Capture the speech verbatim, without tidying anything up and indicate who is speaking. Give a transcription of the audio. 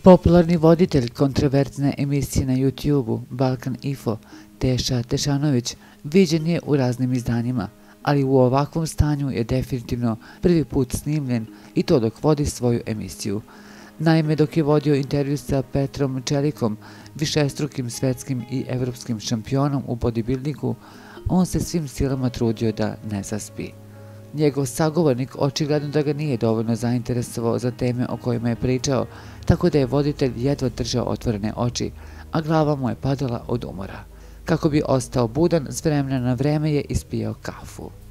Speaker 1: Popularni voditelj kontroverzne emisije na YouTubeu Balkan Info, Teša Tešanović, viđen je u raznim izdanjima, ali u ovakvom stanju je definitivno prvi put snimljen i to dok vodi svoju emisiju. Naime, dok je vodio intervju sa Petrom Čelikom, višestrukim svetskim i evropskim šampionom u bodybuildingu, on se svim silama trudio da ne zaspi. Njegov sagovornik očigledno da ga nije dovoljno zainteresovao za teme o kojima je pričao, tako da je voditelj jedva držao otvorene oči, a glava mu je padala od umora. Kako bi ostao budan, s vremena na vreme je ispijao kafu.